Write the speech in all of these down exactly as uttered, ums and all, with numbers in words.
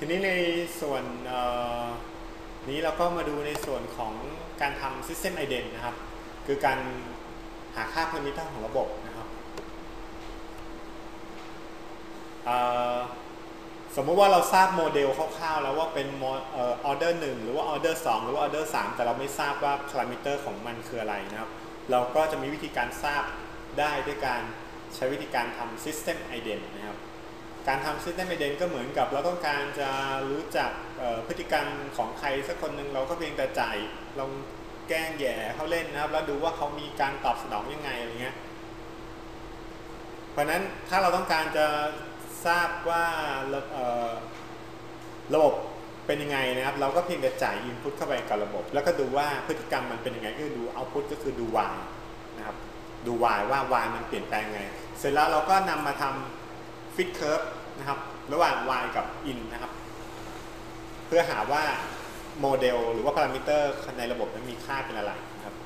ทีนี้ในส่วนนี้เราก็มาดูในส่วนของการทำ System Ident นะครับคือการหาค่า parameter ของระบบนะครับสมมุติว่าเราทราบโมเดลคร่าวๆแล้วว่าเป็นออเดอร์หนึ่งหรือว่าออเดอร์สองหรือว่าออเดอร์สามแต่เราไม่ทราบว่า parameter ของมันคืออะไรนะครับเราก็จะมีวิธีการทราบได้ด้วยการใช้วิธีการทำ System Ident นะครับการทำ System Ident ก็เหมือนกับเราต้องการจะรู้จักพฤติกรรมของใครสักคนหนึ่งเราก็เพียงแต่จ่ายลองแกล้งแย่เขาเล่นนะครับแล้วดูว่าเขามีการตอบสนองยังไงอะไรเงี้ยเพราะนั้นถ้าเราต้องการจะทราบว่าระบบเป็นยังไงนะครับเราก็เพียงแต่จ่าย input เข้าไปกับระบบแล้วก็ดูว่าพฤติกรรมมันเป็นยังไงก็ดู output ก็คือดู y นะครับดู y ว่า y มันเปลี่ยนแปลงไงเสร็จแล้วเราก็นำมาทำ fit curve นะครับระหว่าง y กับ in นะครับเพื่อหาว่าโมเดลหรือว่าพารามิเตอร์ในระบบนั้นมีค่าเป็นอะไรนะครับ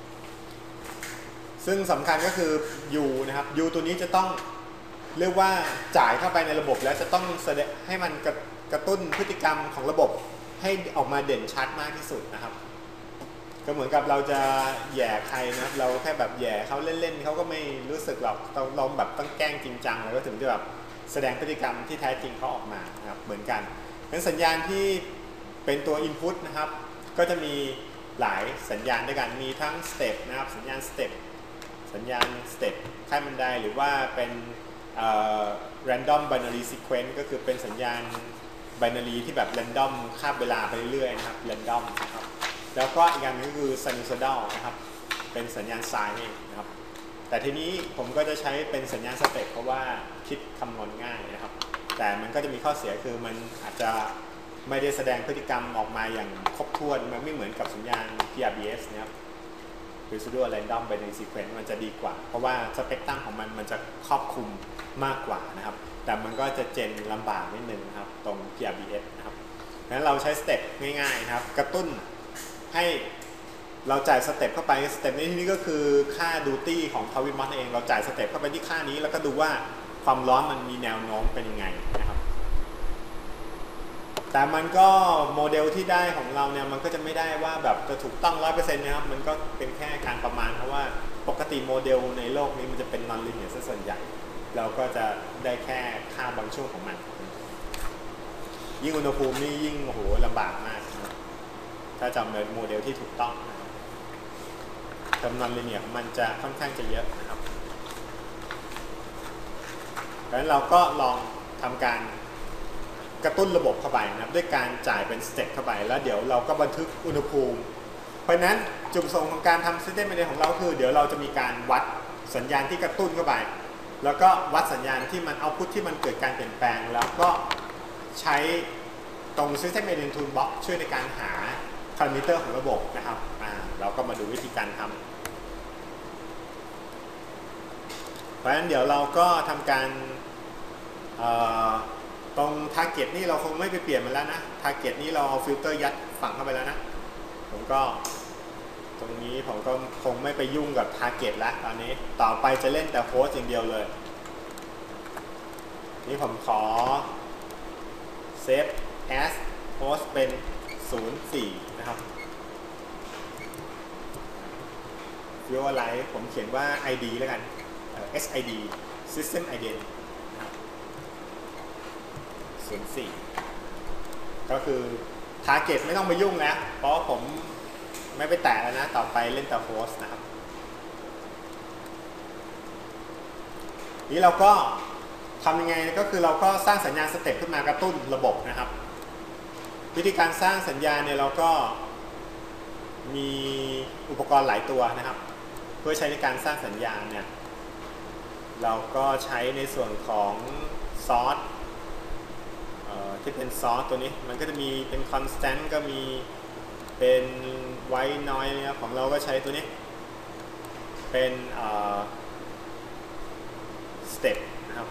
ซึ่งสำคัญก็คือ u นะครับ u ตัวนี้จะต้องเรียกว่าจ่ายเข้าไปในระบบแล้วจะต้องแสดงให้มันกระตุ้นพฤติกรรมของระบบให้ออกมาเด่นชัดมากที่สุดนะครับก็เหมือนกับเราจะแย่ใครนะครับเราแค่แบบแย่เขาเล่นๆเขาก็ไม่รู้สึกหรอกเราเราแบบต้องแกล้งจริงจังแล้วก็ถึงจะแบบแสดงพฤติกรรมที่แท้จริงเขาออกมานะครับเหมือนกันงั้นสัญญาณที่เป็นตัว input นะครับก็จะมีหลายสัญญาณด้วยกันมีทั้ง step นะครับสัญญาณ step สัญญาณ step ขั้นบันไดหรือว่าเป็น random binary sequence ก็คือเป็นสัญญาณ binary ที่แบบ random คาบเวลาไปเรื่อยๆนะครับ random นะครับแล้วก็อีกอันนึงก็คือ sinusoidal นะครับเป็นสัญญาณไซน์นี่นะครับแต่ทีนี้ผมก็จะใช้เป็นสัญญาณ step เพราะว่าคิดคำนวณง่ายนะครับแต่มันก็จะมีข้อเสียคือมันอาจจะไม่ได้แสดงพฤติกรรมออกมาอย่างครบถ้วนมันไม่เหมือนกับสัญญาณ พี อาร์ บี เอส นะครับ Residual Random Binary Sequence มันจะดีกว่าเพราะว่าสเปกตรัมของมันมันจะครอบคลุมมากกว่านะครับแต่มันก็จะเจนลำบากนิดนึงนะครับตรง พี อาร์ บี เอส นะครับงั้นเราใช้สเต็ปง่ายๆนะครับกระตุ้นให้เราจ่ายสเต็ปเข้าไปสเต็ปในที่นี้ก็คือค่าดูตี้ของทวิมอสเองเราจ่ายสเต็ปเข้าไปที่ค่านี้แล้วก็ดูว่าความร้อนมันมีแนวโน้มเป็นยังไงนะครับแต่มันก็โมเดลที่ได้ของเราเนี่ยมันก็จะไม่ได้ว่าแบบจะถูกต้อง ร้อยเปอร์เซ็นต์ นะครับมันก็เป็นแค่การประมาณเพราะว่าปกติโมเดลในโลกนี้มันจะเป็นนอนลิเนียร์ซะส่วนใหญ่เราก็จะได้แค่ค่าบางช่วงของมันยิ่งอุณหภูมินี่ยิ่งโอ้โหลำบากมากนะถ้าจำเป็นโมเดลที่ถูกต้องจำนวนลิเนียร์ของมันจะค่อนข้างจะเยอะนะครับดังนั้นเราก็ลองทำการกระตุ้นระบบเข้าไปนะครับด้วยการจ่ายเป็นสเต็ปเข้าไปแล้วเดี๋ยวเราก็บันทึกอุณหภูมิเพราะฉะนั้นจุดประสงค์ของการทำ System Ident ของเราคือเดี๋ยวเราจะมีการวัดสัญญาณที่กระตุ้นเข้าไปแล้วก็วัดสัญญาณที่มันเอาพุทที่มันเกิดการเปลี่ยนแปลงแล้วก็ใช้ตรง System Ident Toolbox ช่วยในการหาพารามิเตอร์ของระบบนะครับเราก็มาดูวิธีการทำเพราะฉะนั้นเดี๋ยวเราก็ทำการตรง target นี่เราคงไม่ไปเปลี่ยนมันแล้วนะ target นี่เราเอาฟิลเตอร์ยัดฝังเข้าไปแล้วนะผมก็ตรงนี้ผมก็คงไม่ไปยุ่งกับ target แล้วตอนนี้ต่อไปจะเล่นแต่โฮสต์อย่างเดียวเลยนี่ผมขอ save as host เป็น ศูนย์ สี่ นะครับ visualize ผมเขียนว่า ไอ ดี แล้วกัน เอส ไอ ดี System Ident นะครับ ศูนย์ สี่ ก็คือ target ไม่ต้องไปยุ่งแล้วเพราะผมไม่ไปแตะแล้วนะต่อไปเล่นแต่โฮสต์นะครับนี้เราก็ทำยังไงก็คือเราก็สร้างสัญญาณสเต็ปขึ้นมากระตุ้นระบบนะครับวิธีการสร้างสัญญาณเนี่ยเราก็มีอุปกรณ์หลายตัวนะครับเพื่อใช้ในการสร้างสัญญาณเนี่ยเราก็ใช้ในส่วนของซอร์สที่เป็นซอร์สตัวนี้มันก็จะมีเป็น constant ก็มีเป็นไวท์นอยส์นะครับของเราก็ใช้ตัวนี้เป็นสเต็ปนะครับ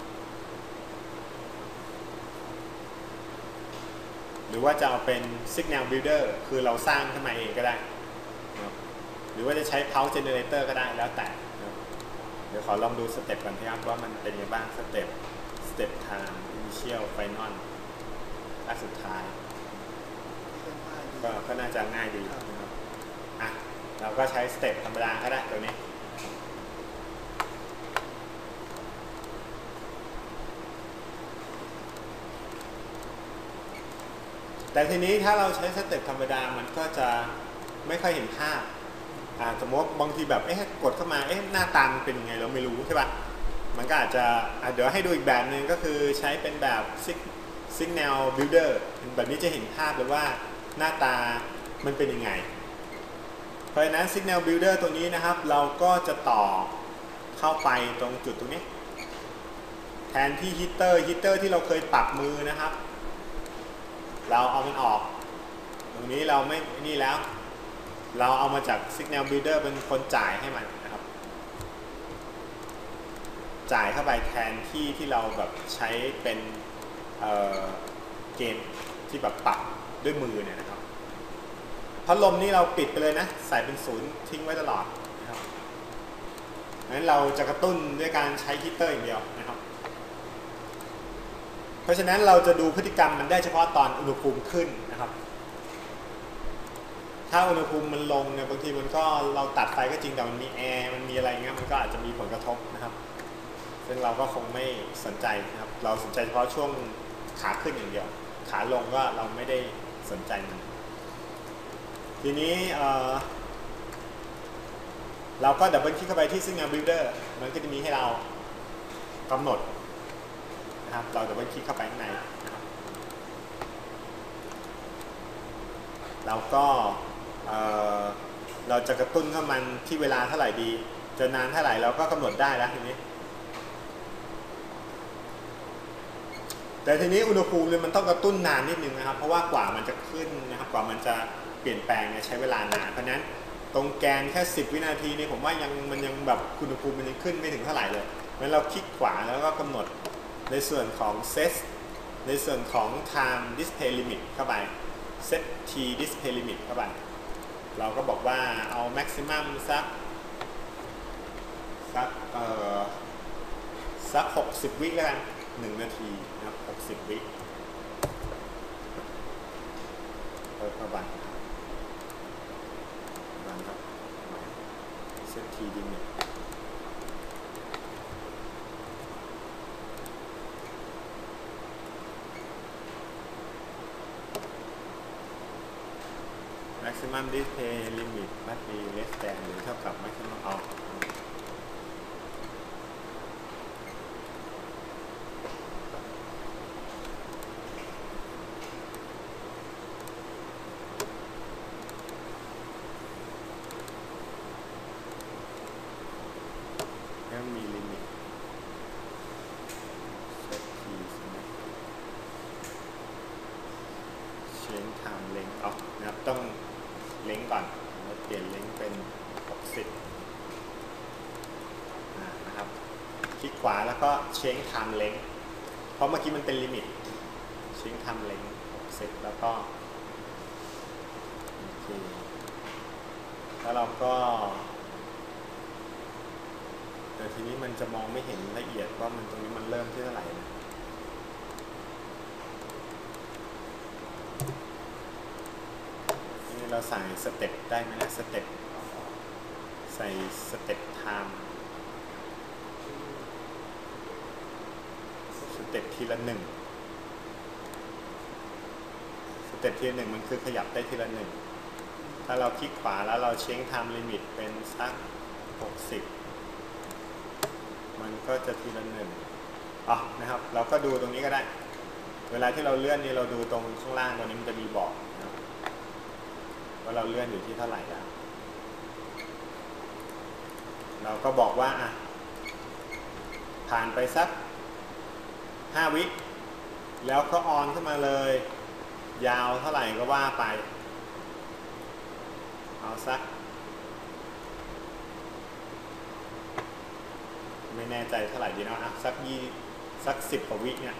หรือว่าจะเอาเป็น signal builder คือเราสร้างขึ้นมาเองก็ได้นะหรือว่าจะใช้ pulse generator ก็ได้แล้วแต่นะเดี๋ยวขอลองดูสเต็ปก่อนนะครับว่ามันเป็นยังไงบ้างสเต็ป step time initial final สุดท้ายก็ก็น่าจะง่ายดีนะครับอ่ะเราก็ใช้สเต็ปธรรมดาก็ได้ตัวนี้แต่ทีนี้ถ้าเราใช้สเต็ปธรรมดามันก็จะไม่ค่อยเห็นภาพสมมติบางทีแบบเอ๊ะกดเข้ามาเอ๊ะหน้าตามันเป็นยังไงเราไม่รู้ใช่ปะมันก็อาจจะเดี๋ยวให้ดูอีกแบบหนึ่งก็คือใช้เป็นแบบ Signal Builder แบบนี้จะเห็นภาพเลยว่าหน้าตามันเป็นยังไงเพราะฉะนั้น Signal Builder ตัวนี้นะครับเราก็จะต่อเข้าไปตรงจุดตรงนี้แทนที่ฮีตเตอร์ฮีตเตอร์ที่เราเคยปรับมือนะครับเราเอามันออกตรงนี้เราไม่นี่แล้วเราเอามาจาก Signal Builder เป็นคนจ่ายให้มันนะครับจ่ายเข้าไปแทนที่ที่เราแบบใช้เป็นเอ่อเกมที่แบบปรับด้วยมือเนี่ยนะครับพัดลมนี่เราปิดไปเลยนะใส่เป็นศูนย์ทิ้งไว้ตลอดนะครับงั้นเราจะกระตุ้นด้วยการใช้ฮีตเตอร์อย่างเดียวนะครับเพราะฉะนั้นเราจะดูพฤติกรรมมันได้เฉพาะตอนอุณหภูมิขึ้นนะครับถ้าอุณหภูมิมันลงเนี่ยบางทีมันก็เราตัดไฟก็จริงแต่มันมีแอร์มันมีอะไรเงี้ยมันก็อาจจะมีผลกระทบนะครับซึ่งเราก็คงไม่สนใจนะครับเราสนใจเฉพาะช่วงขาขึ้นอย่างเดียวขาลงก็เราไม่ได้สนใจมันทีนี้เเราก็ดับเบิลคลิกเข้าไปที่ Signal Builder มันก็จะมีให้เรากำหนดนะครับเราดับเบิลคลิกเข้าไปข้างในนะครับเราก็เเราจะกระตุ้นเข้ามันที่เวลาเท่าไหร่ดีจะนานเท่าไหร่เราก็กำหนดได้แล้วทีนี้แต่ทีนี้อุณหภูมิเนี่ยมันต้องกระตุ้นนานนิดนึงนะครับเพราะว่ากว่ามันจะขึ้นนะครับกว่ามันจะเปลี่ยนแปลงเนี่ยใช้เวลานานเพราะนั้นตรงแกนแค่สิบวินาทีนี่ผมว่ายังมันยังแบบอุณหภูมิมันยังขึ้นไม่ถึงเท่าไหร่เลยงั้นเราคลิกขวาแล้วก็กำหนดในส่วนของ set ในส่วนของ time display limit เข้าไป set t display limit เข้าไปเราก็บอกว่าเอา maximum สักสักเอ่อสักหกสิบวิแล้วกันหนึ่งนาทีนะครับหกสิบวิเปิดเข้าไปบันครับเซตทีดิมิตmaximum display limit must be less than หรือเท่ากับ maximum เอามีลิมิตเซตทีใช่ไหมเชนไทม์เล็งออกนะครับต้องเล็งก่อนเราเปลี่ยนเล็งเป็นหกสิบนะครับคลิกขวาแล้วก็เชนไทม์เล็งเพราะเมื่อกี้มันเป็นลิมิตเชนไทม์เล็งหกสิบแล้วก็โอเคแล้วเราก็แต่ทีนี้มันจะมองไม่เห็นละเอียดว่ามันตรงนี้มันเริ่มที่เท่าไหร่นะนี่เราใส่สเต็ปได้ไหมนะสเต็ปใส่สเต็ปไทม์สเต็ปทีละหนึ่งสเต็ปทีละหนึ่งมันคือขยับได้ทีละหนึ่งถ้าเราคลิกขวาแล้วเราเช็คไทม์ลิมิตเป็นสักหกสิบมันก็จะทีละหนึ่งอ๋อนะครับเราก็ดูตรงนี้ก็ได้เวลาที่เราเลื่อนนี่เราดูตรงข้างล่างตรงนี้มันจะมีบอกนะครับว่าเราเลื่อนอยู่ที่เท่าไหร่แล้วเราก็บอกว่าอ่ะผ่านไปสักห้าวิแล้วก็ออนขึ้นมาเลยยาวเท่าไหร่ก็ว่าไปเอาสักไม่แน่ใจเท่าไหร่ดีเนาะสักยี่สักสิบกว่าวิเนี่ย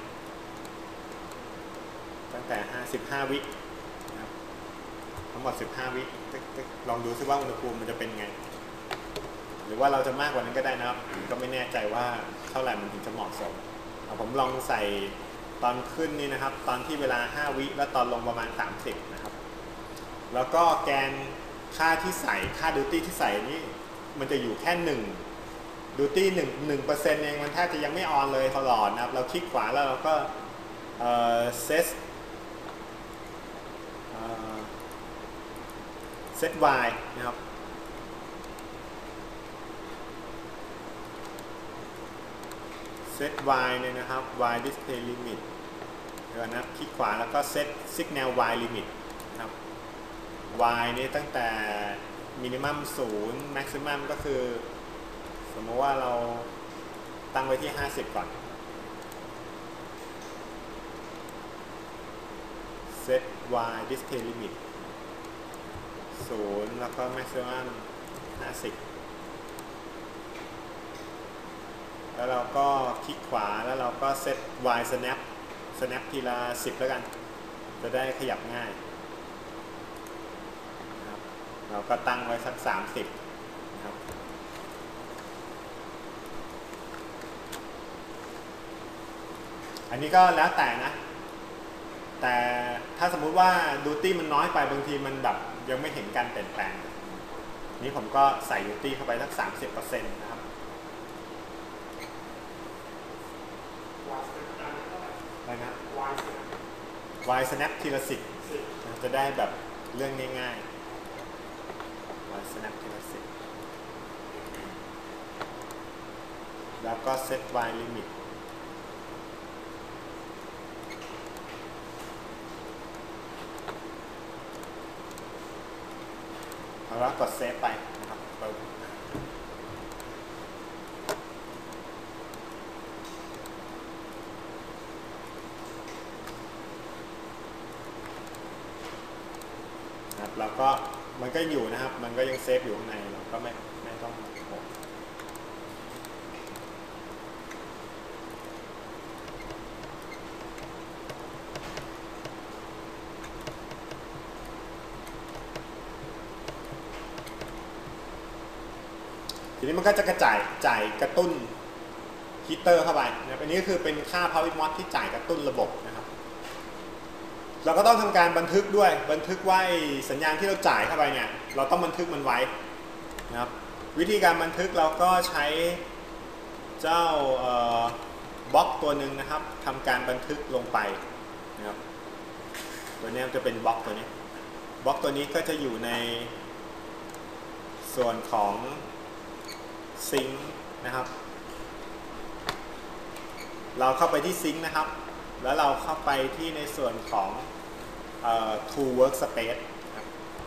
ตั้งแต่ห้าสิบห้าวินะครับทั้งหมดสิบห้าวิลองดูซิว่าอุณหภูมิมันจะเป็นไงหรือว่าเราจะมากกว่านั้นก็ได้นะครับก็ไม่แน่ใจว่าเท่าไหร่มันถึงจะเหมาะสมผมลองใส่ตอนขึ้นนี่นะครับตอนที่เวลาห้าวิแล้วตอนลงประมาณสามสิบนะครับแล้วก็แกนค่าที่ใส่ค่าดิวตี้ที่ใส่นี่มันจะอยู่แค่หนึ่งดิวตี้หนึ่งหนึ่งเปอร์เซ็นต์เองมันแทบจะยังไม่ออนเลยตลอดนะครับเราคลิกขวาแล้วเราก็เซตเซต y นะครับเซต y เนี่ยนะครับ y display limit เดี๋ยวนะคลิกขวาแล้วก็เซต signal y limit นะครับ y นี่ตั้งแต่ minimum ศูนย์ maximum ก็คือสมมติว่าเราตั้งไว้ที่ห้าสิบก่อนเซต y display limit ศูนย์แล้วก็ maximum ห้าสิบแล้วเราก็คลิกขวาแล้วเราก็เซต y snap snap ทีละสิบแล้วกันจะได้ขยับง่ายนะครับเราก็ตั้งไว้สักสามสิบนะครับอันนี้ก็แล้วแต่นะแต่ถ้าสมมุติว่าดูตี้มันน้อยไปบางทีมันแบบยังไม่เห็นการเปลี่ยนแปลงนี้ผมก็ใส่ดูตี้เข้าไปสัก สามสิบเปอร์เซ็นต์ นะครับอะไรนะ y snap ทีละสิบจะได้แบบเรื่องง่ายๆ y snap ทีละสิบแล้วก็ set y limit แล้วกดเซฟไปนะครับครับแล้วก็มันก็อยู่นะครับมันก็ยังเซฟอยู่ข้างในเราก็ไม่ไม่ต้องโหมดทีนี้มันก็จะกระจายจ่ายกระตุ้นฮีเตอร์เข้าไปนะครับอันนี้ก็คือเป็นค่า power mod ที่จ่ายกระตุ้นระบบนะครับเราก็ต้องทำการบันทึกด้วยบันทึกว่าสัญญาณที่เราจ่ายเข้าไปเนี่ยเราต้องบันทึกมันไว้นะครับวิธีการบันทึกเราก็ใช้เจ้าบล็อกตัวหนึ่งนะครับทำการบันทึกลงไปนะครับตัวนี้จะเป็นบล็อกตัวนี้บล็อกตัวนี้ก็จะอยู่ในส่วนของซิงค์นะครับเราเข้าไปที่ซิงค์นะครับแล้วเราเข้าไปที่ในส่วนของเอ่อ tool workspace ครับ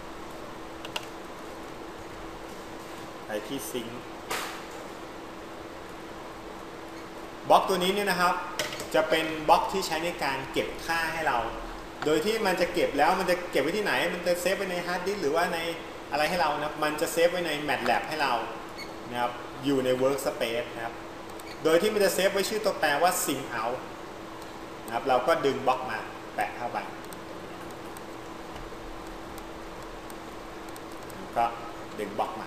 ไปที่ซิงค์บล็อกตัวนี้เนี่ยนะครับจะเป็นบล็อกที่ใช้ในการเก็บค่าให้เราโดยที่มันจะเก็บแล้วมันจะเก็บไว้ที่ไหนมันจะเซฟไว้ในฮาร์ดดิสก์หรือว่าในอะไรให้เรานะมันจะเซฟไว้ใน MATLAB ให้เรานะครับอยู่ใน workspace นะครับโดยที่มันจะเซฟไว้ชื่อตัวแปรว่า sync out นะครับเราก็ดึงบล็อกมาแปะเข้าไปก็ดึงบล็อกมา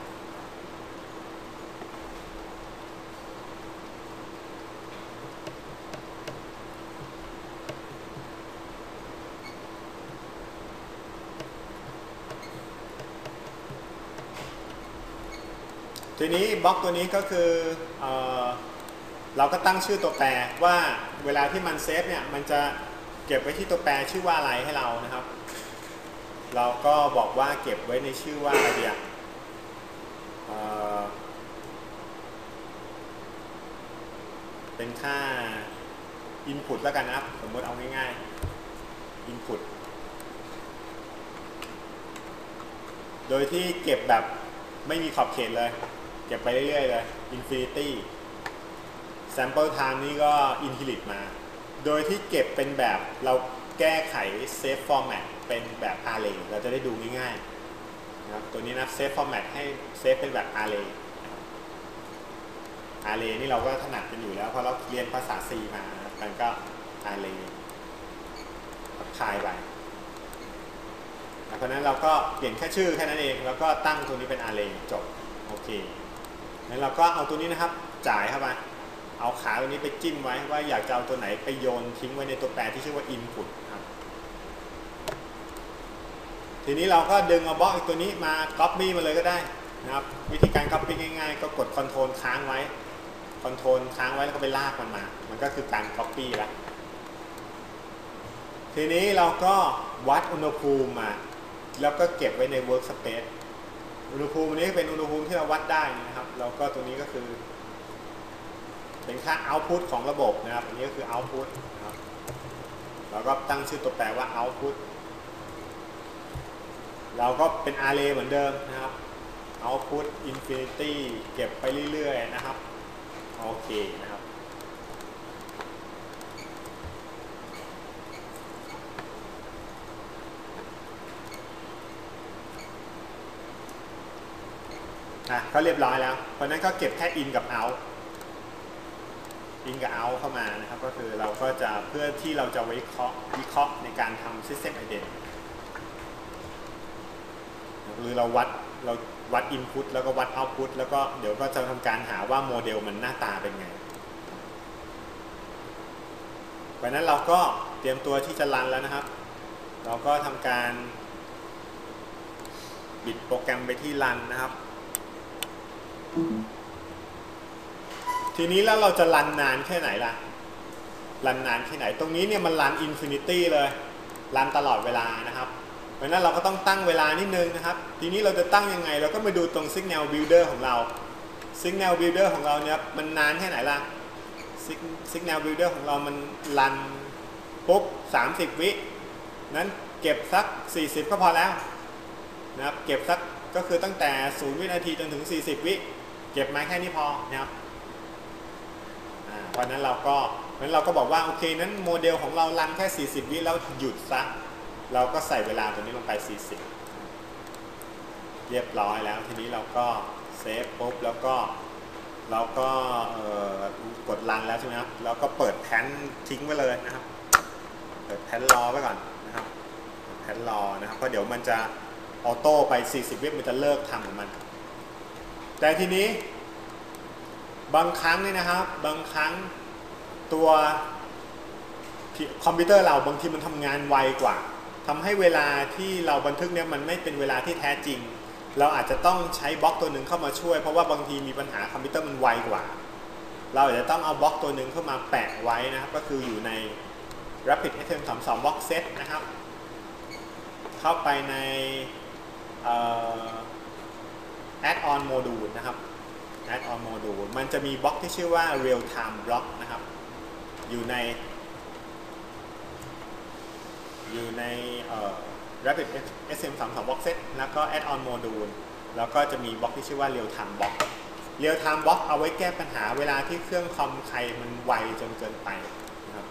ทีนี้บล็อกตัวนี้ก็คือเอ่อเราก็ตั้งชื่อตัวแปรว่าเวลาที่มันเซฟเนี่ยมันจะเก็บไว้ที่ตัวแปรชื่อว่าอะไรให้เรานะครับเราก็บอกว่าเก็บไว้ในชื่อว่าอะไรเดียวเป็นค่า input แล้วกันนะครับสมมติเอาง่ายๆ input โดยที่เก็บแบบไม่มีขอบเขตเลยเก็บไปเรื่อยๆเลย infinity sample time นี่ก็ inherit มาโดยที่เก็บเป็นแบบเราแก้ไข save format เป็นแบบ array เราจะได้ดูง่ายๆนะครับตัวนี้นะ save format ให้ save เป็นแบบ array array นี่เราก็ถนัดกันอยู่แล้วเพราะเราเรียนภาษา C มามันก็ array คายไปเพราะนั้นเราก็เปลี่ยนแค่ชื่อแค่นั้นเองแล้วก็ตั้งตัวนี้เป็น array จบโอเคงั้นเราก็เอาตัวนี้นะครับจ่ายเข้าไปเอาขาตัวนี้ไปจิ้มไว้ว่าอยากจะเอาตัวไหนไปโยนทิ้งไว้ในตัวแปรที่ชื่อว่า input ครับทีนี้เราก็ดึงเอาบล็อกอีกตัวนี้มา copy มาเลยก็ได้นะครับวิธีการ copy ง่ายๆก็กด control ค้างไว้ control ค้างไว้แล้วก็ไปลากมันมามันก็คือการ copy แล้วทีนี้เราก็วัดอุณหภูมิมาแล้วก็เก็บไว้ใน workspace อุณหภูมินี้เป็นอุณหภูมิที่เราวัดได้นะครับแล้วก็ตัวนี้ก็คือเป็นค่า output ของระบบนะครับอันนี้ก็คือ output นะครับเราก็ตั้งชื่อตัวแปรว่า output เราก็เป็น array เหมือนเดิมนะครับ output infinity เก็บไปเรื่อยๆนะครับโอเคนะครับอ่ะก็เรียบร้อยแล้วเพราะนั้นก็เก็บแค่ in กับ out in กับ out เข้ามานะครับก็คือเราก็จะเพื่อที่เราจะวิเคราะห์วิเคราะห์ในการทำ system ident หรือเราวัดเราวัด input แล้วก็วัด output แล้วก็เดี๋ยวก็จะทำการหาว่าโมเดลมันหน้าตาเป็นไงเพราะนั้นเราก็เตรียมตัวที่จะรันแล้วนะครับเราก็ทำการบิดโปรแกรมไปที่รันนะครับทีนี้แล้วเราจะรันนานแค่ไหนล่ะรันนานแค่ไหนตรงนี้เนี่ยมันรันอินฟินิตี้เลยรันตลอดเวลานะครับเพราะนั้นเราก็ต้องตั้งเวลานิดนึงนะครับทีนี้เราจะตั้งยังไงเราก็มาดูตรง Signal Builder ของเรา Signal Builder ของเราเนี่ยมันนานแค่ไหนล่ะ Signal Builder ของเรามันรันปุ๊บสามสิบวินั้นเก็บสักสี่สิบก็พอแล้วนะครับเก็บสักก็คือตั้งแต่ศูนย์วินาทีจนถึงสี่สิบวิเก็บมาแค่นี้พอนะครับเพราะนั้นเราก็เพราะนั้นเราก็บอกว่าโอเคนั้นโมเดลของเรารันแค่สี่สิบวิแล้วหยุดซะเราก็ใส่เวลาตัวนี้ลงไปสี่สิบเรียบร้อยแล้วทีนี้เราก็เซฟปุ๊บแล้วก็เราก็กดรันแล้วใช่ไหมครับแล้วก็เปิดแพนทิ้งไว้เลยนะครับเปิดแพนรอไว้ก่อนนะครับแพนรอนะครับเพราะเดี๋ยวมันจะออโต้ไปสี่สิบวิมันจะเลิกทำของมันแต่ทีนี้บางครั้งเนี่ยนะครับบางครั้งตัวคอมพิวเตอร์เราบางทีมันทำงานไวกว่าทำให้เวลาที่เราบันทึกเนี่ยมันไม่เป็นเวลาที่แท้จริงเราอาจจะต้องใช้บล็อกตัวหนึ่งเข้ามาช่วยเพราะว่าบางทีมีปัญหาคอมพิวเตอร์มันไวกว่าเราอาจจะต้องเอาบล็อกตัวหนึ่งเข้ามาแปะไว้นะครับก็คืออยู่ใน Rapid เอส เอ็ม สามสิบสอง Box Set นะครับเข้าไปใน Add-on Module นะครับ Add-on Module มันจะมีบล็อกที่ชื่อว่า Real Time Block นะครับอยู่ในอยู่ใน Rapid เอส เอ็ม สามสิบสอง Box Set แล้วก็ Add-on Module แล้วก็จะมีบล็อกที่ชื่อว่า Real Time Block Real Time Block เอาไว้แก้ปัญหาเวลาที่เครื่องคอมใครมันไวจนเกินไปนะครับ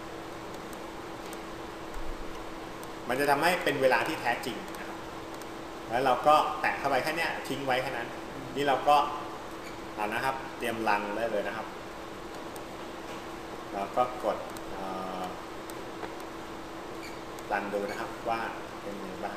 มันจะทำให้เป็นเวลาที่แท้จริงนะครับแล้วเราก็แตะเข้าไปแค่นี้ทิ้งไว้แค่นั้นนี่เราก็เอานะครับเตรียมรันได้เลยนะครับแล้วก็กดรันดูนะครับว่าเป็นยังไงบ้าง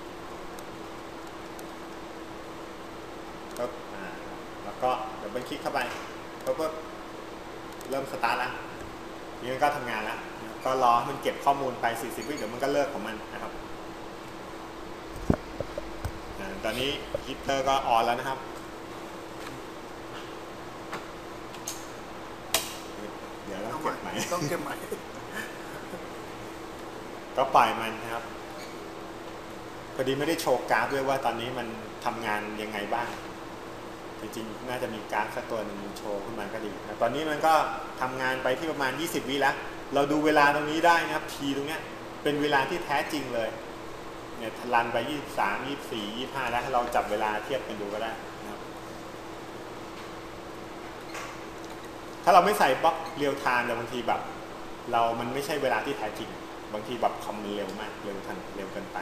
ก็แล้วก็เดี๋ยวไปคลิกเข้าไปแล้วก็เริ่มสตาร์ทแล้วนี่มันก็ทำงานแล้วก็รอให้มันเก็บข้อมูลไปสี่สิบวิเดี๋ยวมันก็เลิกของมันนะครับตอนนี้ฮีตเตอร์ก็ออนแล้วนะครับเดี๋ยวต้องเก็บใหม่ต้องเก็บใหม่ก็ปล่อยมันนะครับพอดีไม่ได้โชว์กราฟด้วยว่าตอนนี้มันทำงานยังไงบ้างจริงๆน่าจะมีกราฟสักตัวหนึ่งโชว์ขึ้นมาก็ดีนะตอนนี้มันก็ทำงานไปที่ประมาณยี่สิบวิแล้วเราดูเวลาตรงนี้ได้นะครับทีตรงนี้เป็นเวลาที่แท้จริงเลยเนี่ยรันไปยี่สิบสาม ยี่สิบสี่ ยี่สิบห้าแล้วเราจับเวลาเทียบกันดูก็ได้นะครับถ้าเราไม่ใส่บล็อกเรียลไทม์แต่บางทีแบบเรามันไม่ใช่เวลาที่แท้จริงบางทีแบบคอมมันเร็วมากเร็วทันเร็วเกินไป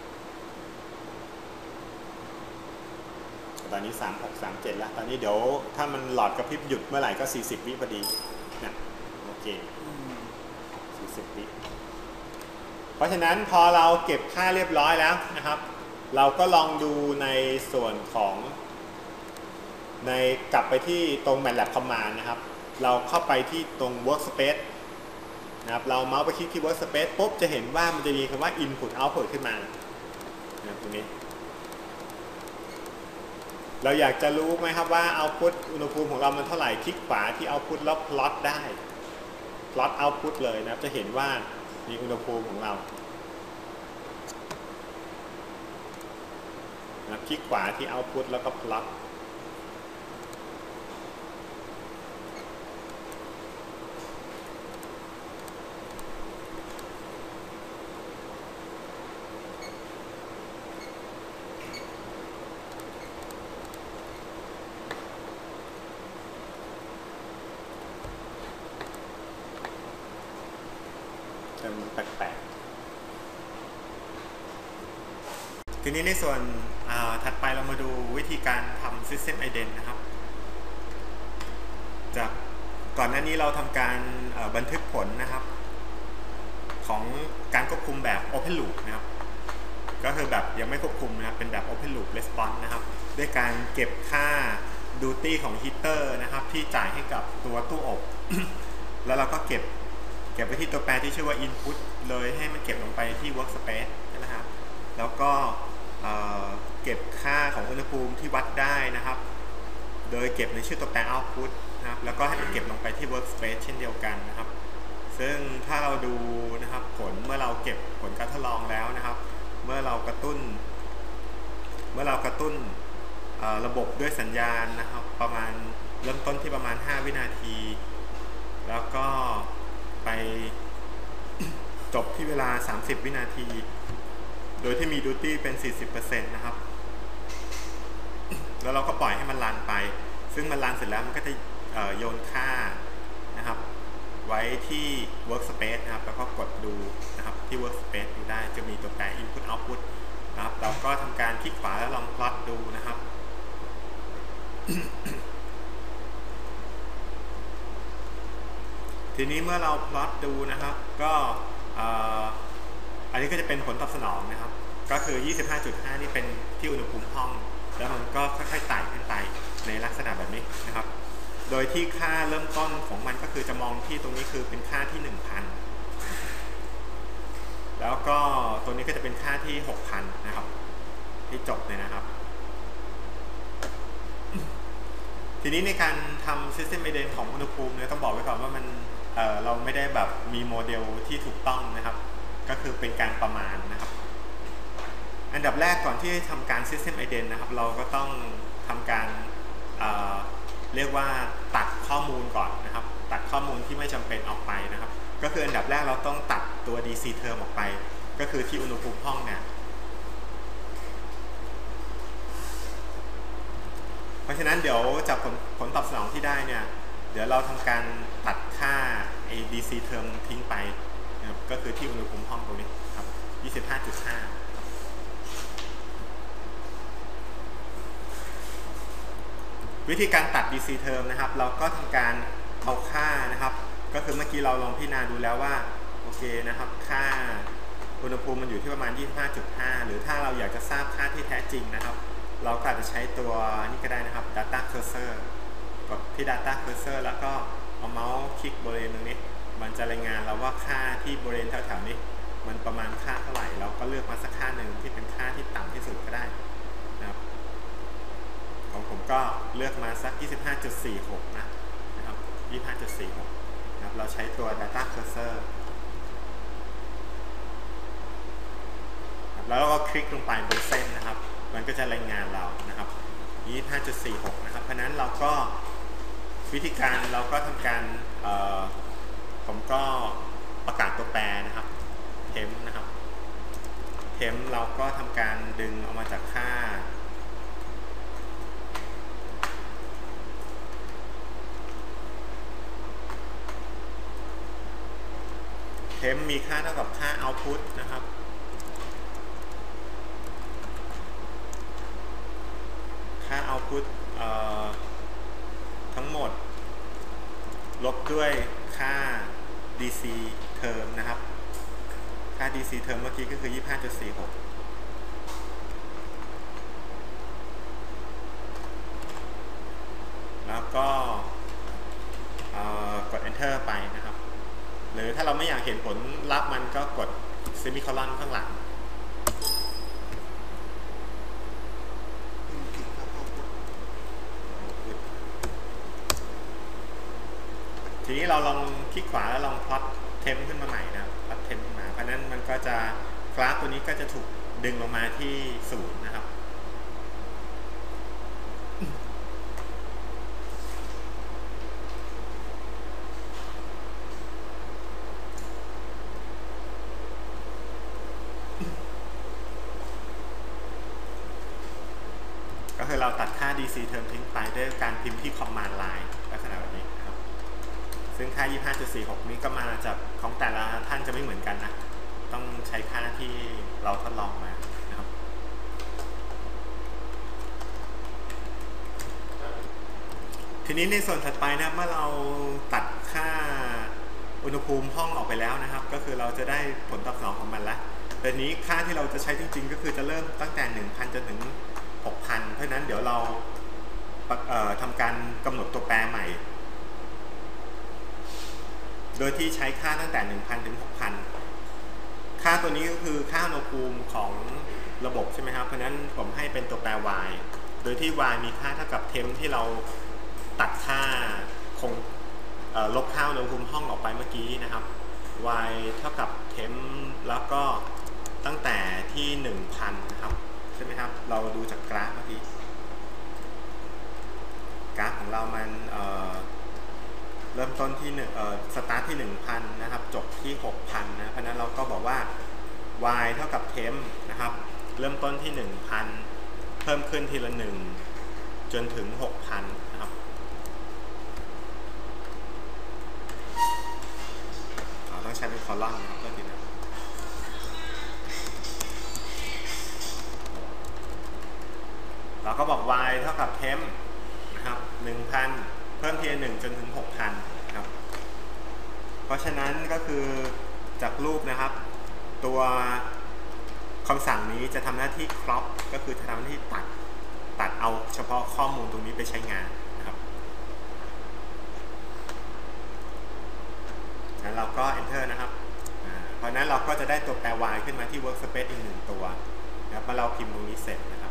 ตอนนี้สาม หก สาม เจ็ดแล้วตอนนี้เดี๋ยวถ้ามันหลอดกระพริบหยุดเมื่อไหร่ก็สี่สิบวิพอดีนะโอเคสี่สิบวิเพราะฉะนั้นพอเราเก็บค่าเรียบร้อยแล้วนะครับเราก็ลองดูในส่วนของในกลับไปที่ตรง MATLAB Command นะครับเราเข้าไปที่ตรง workspace นะครับเราเมาส์ไปคลิกที่ workspace ปุ๊บจะเห็นว่ามันจะมีคำว่า input output ขึ้นมานะครับตรงนี้เราอยากจะรู้ไหมครับว่า output อุณหภูมิของเรามันเท่าไหร่คลิกขวาที่ output แล้ว plot ได้ plot output เลยนะครับจะเห็นว่ามีอุณหภูมิของเรานะคลิกขวาที่ output แล้วก็ plotแปลกๆทีนี้ในส่วนถัดไปเรามาดูวิธีการทำ System Ident นะครับจากก่อนหน้านี้เราทำการบันทึกผลนะครับของการควบคุมแบบ Open Loop นะครับก็คือแบบยังไม่ควบคุมนะครับเป็นแบบ Open Loop Response นะครับด้วยการเก็บค่า Duty ของ Heater นะครับที่จ่ายให้กับตัวตู้อบ แล้วเราก็เก็บเก็บไปที่ตัวแปรที่ชื่อว่า input เลยให้มันเก็บลงไปที่ workspace ใช่ไหมครับแล้วก็เ, เก็บค่าของอุณหภูมิที่วัดได้นะครับโดยเก็บในชื่อตัวแปร output นะครับแล้วก็ให้มันเก็บลงไปที่ workspace เช่นเดียวกันนะครับซึ่งถ้าเราดูนะครับผลเมื่อเราเก็บผลการทดลองแล้วนะครับเมื่อเรากระตุ้นเมื่อเรากระตุ้นระบบด้วยสัญญาณนะครับประมาณเริ่มต้นที่ประมาณห้าวินาทีแล้วก็ไปจบที่เวลาสามสิบวินาทีโดยที่มีดูตี้เป็น สี่สิบเปอร์เซ็นต์ นะครับแล้วเราก็ปล่อยให้มันรันไปซึ่งมันรันเสร็จแล้วมันก็จะโยนค่านะครับไว้ที่ workspace นะครับแล้วก็กดดูนะครับที่ workspace ดูได้จะมีตัวแปร input output นะครับเราก็ทำการคลิกขวาแล้วลอง plot ดูนะครับทีนี้เมื่อเรา plot ดูนะครับก็อันนี้ก็จะเป็นผลตอบสนองนะครับก็คือ ยี่สิบห้าจุดห้า นี่เป็นที่อุณหภูมิห้องแล้วมันก็ค่อยๆไต่ขึ้นไปในลักษณะแบบนี้นะครับโดยที่ค่าเริ่มต้นของมันก็คือจะมองที่ตรงนี้คือเป็นค่าที่ หนึ่งพัน แล้วก็ตัวนี้ก็จะเป็นค่าที่ หกพัน นะครับที่จบเลยนะครับทีนี้ในการทำ System Ident ของอุณหภูมิเนี่ยต้องบอกไว้ก่อนว่ามัน เ, เราไม่ได้แบบมีโมเดลที่ถูกต้องนะครับก็คือเป็นการประมาณนะครับอันดับแรกก่อนที่จะทำการ System Ident นะครับเราก็ต้องทำการ เ, เรียกว่าตัดข้อมูลก่อนนะครับตัดข้อมูลที่ไม่จำเป็นออกไปนะครับก็คืออันดับแรกเราต้องตัดตัว ดี ซี term ออกไปก็คือที่อุณหภูมิห้องเนี่ยเพราะฉะนั้นเดี๋ยวจากผลผลตอบสนองที่ได้เนี่ยเดี๋ยวเราทำการตัดค่า ดี ซี term ทิ้งไปนะครับก็คือที่อุณหภูมิห้องตรงนี้ครับ ยี่สิบห้าจุดห้า วิธีการตัด ดี ซี term นะครับเราก็ทำการเอาค่านะครับก็คือเมื่อกี้เราลองพิจารณาดูแล้วว่าโอเคนะครับค่าอุณหภูมิมันอยู่ที่ประมาณ ยี่สิบห้าจุดห้า หรือถ้าเราอยากจะทราบค่าที่แท้จริงนะครับเราก็อาจจะใช้ตัวนี้ก็ได้นะครับ data cursor กดที่ data cursor แล้วก็เอาเมาส์คลิกบริเวณตรงนี้มันจะรายงานเราว่าค่าที่บริเวณแถวๆนี้มันประมาณค่าเท่าไหร่เราก็เลือกมาสักค่าหนึ่งที่เป็นค่าที่ต่ำที่สุดก็ได้นะครับของผมก็เลือกมาสัก ยี่สิบห้าจุดสี่หก นะนะครับ ยี่สิบห้าจุดสี่หก นะครับเราใช้ตัว data cursor แล้วเราก็คลิกลงไปบนเส้นนะครับมันก็จะรายงานเรานะครับ ยี่สิบห้าจุดสี่หก นะครับเพราะนั้นเราก็วิธีการเราก็ทำการผมก็ประกาศตัวแปรนะครับ temp นะครับ temp เราก็ทำการดึงออกมาจากค่า temp มีค่าเท่ากับค่า output นะครับค่า output ทั้งหมดลบด้วยค่า ดี ซี term นะครับค่า ดี ซี term เมื่อกี้ก็คือ ยี่สิบห้าจุดสี่หก แล้วก็เห็นผลลัพธ์มันก็กดเซมิโคลอนข้างหลังทีนี้เราลองคลิกขวาแล้วลองพลอตเทมขึ้นมาใหม่นะพลอตเทมขึ้นมาเพราะนั้นมันก็จะกราฟตัวนี้ก็จะถูกดึงลงมาที่ศูนย์นะครับก็คือเราตัดค่า ดี ซี เทอมทิ้งไปด้วยการพิมพ์ที่ command line ลักษณะแบบนี้ครับซึ่งค่า ยี่สิบห้าจุดสี่หก นี้ก็มาจากของแต่ละท่านจะไม่เหมือนกันนะต้องใช้ค่าที่เราทดลองมานะครับทีนี้ในส่วนถัดไปนะเมื่อเราตัดค่าอุณหภูมิห้องออกไปแล้วนะครับก็คือเราจะได้ผลตอบสนองของมันแล้วแต่นี้ค่าที่เราจะใช้จริงๆก็คือจะเริ่มตั้งแต่ หนึ่งพัน จนถึง หกพัน เพราะนั้นเดี๋ยวเราทำการกำหนดตัวแปรใหม่โดยที่ใช้ค่าตั้งแต่ หนึ่งพัน ถึง หกพัน ค่าตัวนี้ก็คือค่าอุณหภูมิของระบบใช่ไหมครับเพราะนั้นผมให้เป็นตัวแปร y โดยที่ y มีค่าเท่ากับเทมที่เราตัดค่าคงลบค่าอุณหภูมิห้องออกไปเมื่อกี้นะครับ y เท่ากับเทมแล้วก็ตั้งแต่ที่ หนึ่งพัน นะครับใช่ไหมครับเราดูจากกราฟเมื่อกี้กราฟของเรามันเเริ่มต้นที่หนึ่งสตาร์ทที่ หนึ่งพัน นะครับจบที่ หกพัน นะเพราะนั้นเราก็บอกว่า y เท่ากับเทมนะครับเริ่มต้นที่ หนึ่งพัน เพิ่มขึ้นทีละหนึ่งจนถึง หกพัน นะครับเราต้องใช้เป็นคอลัมน์นะครับเพื่อที่นะเราก็บอก y เท่ากับเทมนะครับ หนึ่งพัน เพิ่มทีละหนึ่งจนถึง หกพัน ครับเพราะฉะนั้นก็คือจากรูปนะครับตัวคำสั่งนี้จะทำหน้าที่ crop ก็คือจะทำหน้าที่ตัดตัดเอาเฉพาะข้อมูลตรงนี้ไปใช้งานนะครับงั้นเราก็ enter นะครับเพราะนั้นเราก็จะได้ตัวแปร y ขึ้นมาที่ workspace อีกหนึ่งตัวนะครับเมื่อเราพิมพ์ตรงนี้เสร็จนะครับ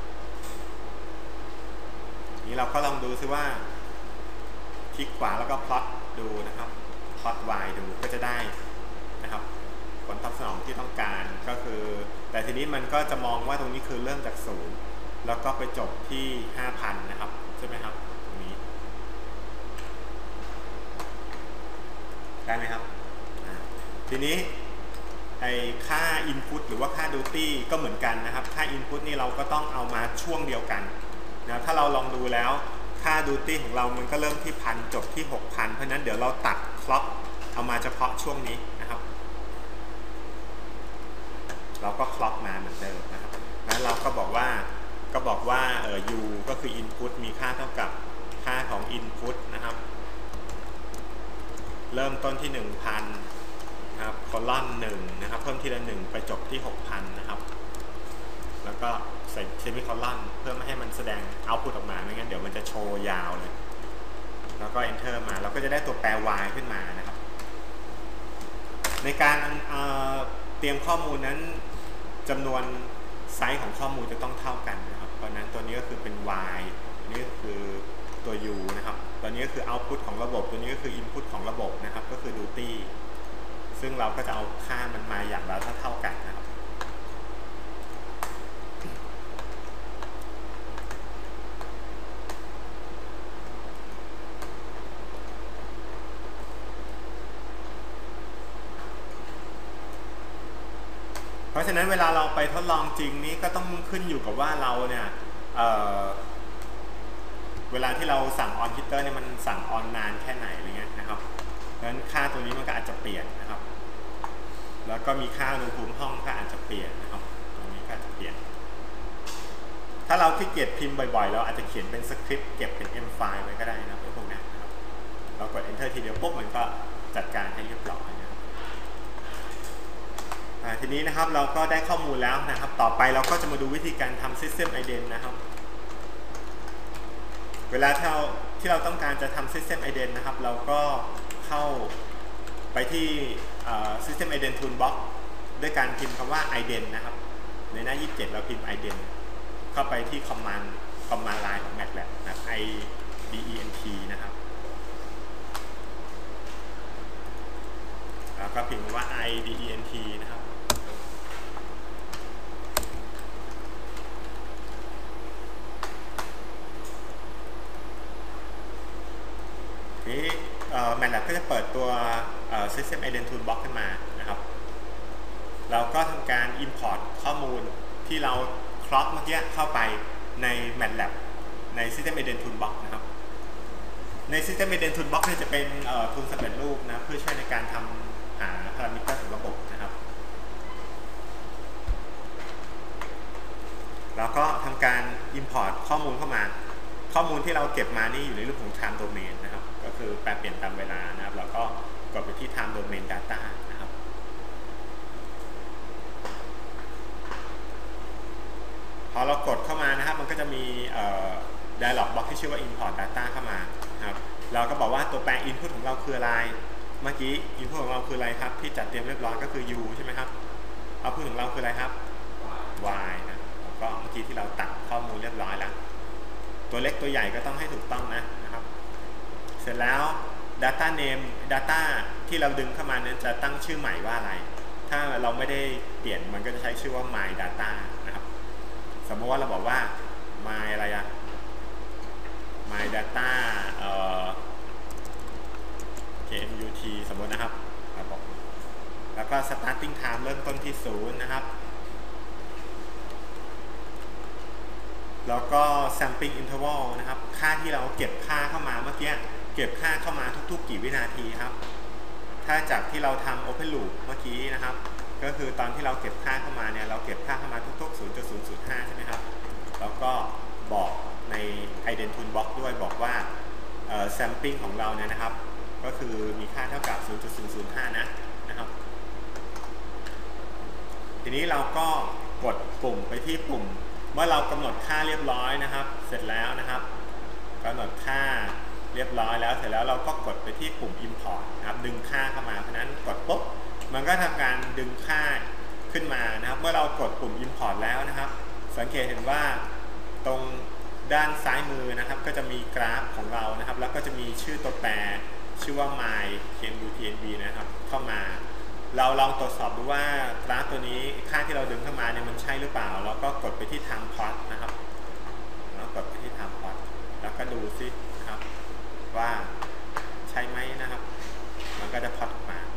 นี้เราก็ลองดูซิว่าคลิกขวาแล้วก็พลอตดูนะครับพลอต y ดูก็จะได้นะครับผลตอบสนองที่ต้องการก็คือแต่ทีนี้มันก็จะมองว่าตรงนี้คือเริ่มจากศูนย์แล้วก็ไปจบที่ ห้าพัน นะครับใช่ไหมครับตรงนี้ได้ไหมครับทีนี้ไอ้ค่า input หรือว่าค่า duty ก็เหมือนกันนะครับค่า input นี่เราก็ต้องเอามาช่วงเดียวกันนะถ้าเราลองดูแล้วค่า duty ของเรามันก็เริ่มที่พันจบที่ หกพัน เพราะนั้นเดี๋ยวเราตัด clock เอามาเฉพาะช่วงนี้นะครับเราก็ clock มาเหมือนเดิมนะครับนั้นเราก็บอกว่าก็บอกว่าเออ u ก็คือ input มีค่าเท่ากับค่าของ input นะครับเริ่มต้นที่ หนึ่งพัน นะครับ colon หนึ่งนะครับเพิ่มทีละหนึ่งไปจบที่ หกพัน นะครับแล้วก็ใส่เซมิโคลอนเพื่อไม่ให้มันแสดงเอาท์พุตออกมาไม่งั้นเดี๋ยวมันจะโชว์ยาวเลยแล้วก็ enter มาเราก็จะได้ตัวแปร y ขึ้นมานะครับในการเเตรียมข้อมูลนั้นจำนวนไซส์ของข้อมูลจะต้องเท่ากันนะครับเพราะนั้นตัวนี้ก็คือเป็น y นี่ก็คือตัว u นะครับตัวนี้ก็คือ output ของระบบตัวนี้ก็คือ input ของระบบนะครับก็คือ duty ซึ่งเราก็จะเอาค่ามันมาอย่างละเท่ากันนะครับเพราะฉะนั้นเวลาเราไปทดลองจริงนี้ก็ต้องขึ้นอยู่กับว่าเราเนี่ยเ, เวลาที่เราสั่ง on heater เนี่ยมันสั่ง on นานแค่ไหนอะไรเงี้ยนะครับเพราะฉะนั้นค่าตัวนี้มันก็อาจจะเปลี่ยนนะครับแล้วก็มีค่าอุณหภูมิห้องก็อาจจะเปลี่ยนนะครับตรงนี้ก็อาจจะเปลี่ยนถ้าเราขี้เกียจพิมพ์บ่อยๆเราอาจจะเขียนเป็นสคริปต์เก็บเป็น เอ็ม ไฟล์ ไว้ก็ได้นะพวกนี้นะครับเรากด enter ทีเดียวปุ๊บมันก็จัดการให้เรียบร้อยทีนี้นะครับเราก็ได้ข้อมูลแล้วนะครับต่อไปเราก็จะมาดูวิธีการทำ System Ident นะครับเวลาที่เราที่เราต้องการจะทำ System Ident นะครับเราก็เข้าไปที่ System Ident Toolbox ด้วยการพิมพ์คำว่า ident นะครับในหน้ายี่สิบเจ็ดเราพิมพ์ ident เข้าไปที่ command command line ของ MATLAB นะครับ ident นะครับแล้วก็พิมพ์ว่า ident นะครับนี้ MATLAB ก็จะเปิดตัว System Ident Toolbox ขึ้นมานะครับเราก็ทำการ Import ข้อมูลที่เราครอปเมื่อกี้เข้าไปใน MATLAB ใน System Ident Toolbox นะครับใน System Ident Toolbox เนี่ยจะเป็นทูลสำเร็จรูปนะเพื่อใช้ในการทำหาพารามิเตอร์ของระบบนะครับแล้วก็ทำการ Import ข้อมูลเข้ามาข้อมูลที่เราเก็บมานี่อยู่ในรูปของ time domain นะครับก็คือแปลเปลี่ยนตามเวลานะครับแล้วก็กดไปที่ time domain data นะครับพอเรากดเข้ามานะครับมันก็จะมี dialog box ที่ชื่อว่า import data เข้ามานะครับเราก็บอกว่าตัวแปล input ของเราคืออะไรเมื่อกี้ input ของเราคืออะไรครับที่จัดเตรียมเรียบร้อยก็คือ u ใช่ไหมครับ output ของเราคืออะไรครับ y นะก็เมื่อกี้ที่เราตัดข้อมูลเรียบร้อยแล้วตัวเล็กตัวใหญ่ก็ต้องให้ถูกต้องนะนะครับเสร็จแล้ว data name data ที่เราดึงเข้ามานั้นจะตั้งชื่อใหม่ว่าอะไรถ้าเราไม่ได้เปลี่ยนมันก็จะใช้ชื่อว่า my data นะครับสมมติว่าเราบอกว่า my อะไรอะ my data เอ่อ kmut สมมตินะครับบอกแล้วก็ starting time เริ่มต้นที่ศูนย์นะครับแล้วก็ sampling interval นะครับค่าที่เราเก็บค่าเข้ามาเมื่อกี้เก็บค่าเข้ามาทุกๆกี่วินาทีครับถ้าจากที่เราทำ open loop เมื่อกี้นะครับก็คือตอนที่เราเก็บค่าเข้ามาเนี่ยเราเก็บค่าเข้ามาทุกๆ ศูนย์จุดศูนย์ศูนย์ห้า ใช่ไหมครับแล้วก็บอกใน ident toolbox ด้วยบอกว่า sampling ของเราเนี่ยนะครับก็คือมีค่าเท่ากับ ศูนย์จุดศูนย์ศูนย์ห้า นะนะครับทีนี้เราก็กดปุ่มไปที่ปุ่มเมื่อเรากำหนดค่าเรียบร้อยนะครับเสร็จแล้วนะครับกำหนดค่าเรียบร้อยแล้วเสร็จแล้วเราก็กดไปที่ปุ่ม import นะครับดึงค่าเข้ามาเพราะนั้นกดปุ๊บมันก็ทำการดึงค่าขึ้นมานะครับเมื่อเรากดปุ่ม import แล้วนะครับสังเกตเห็นว่าตรงด้านซ้ายมือนะครับก็จะมีกราฟของเรานะครับแล้วก็จะมีชื่อตัวแปรชื่อว่า my kmutnv นะครับเข้ามาเราลองตรวจสอบดูว่ากราฟตัวนี้ค่าที่เราดึงเข้ามาเนี่ยมันใช่หรือเปล่าแล้วก็กดไปที่ time plot นะครับแล้วกดไปที่ time plot แล้วก็ดูซินะครับว่าใช่ไหมนะครับมันก็จะพลอตออกมา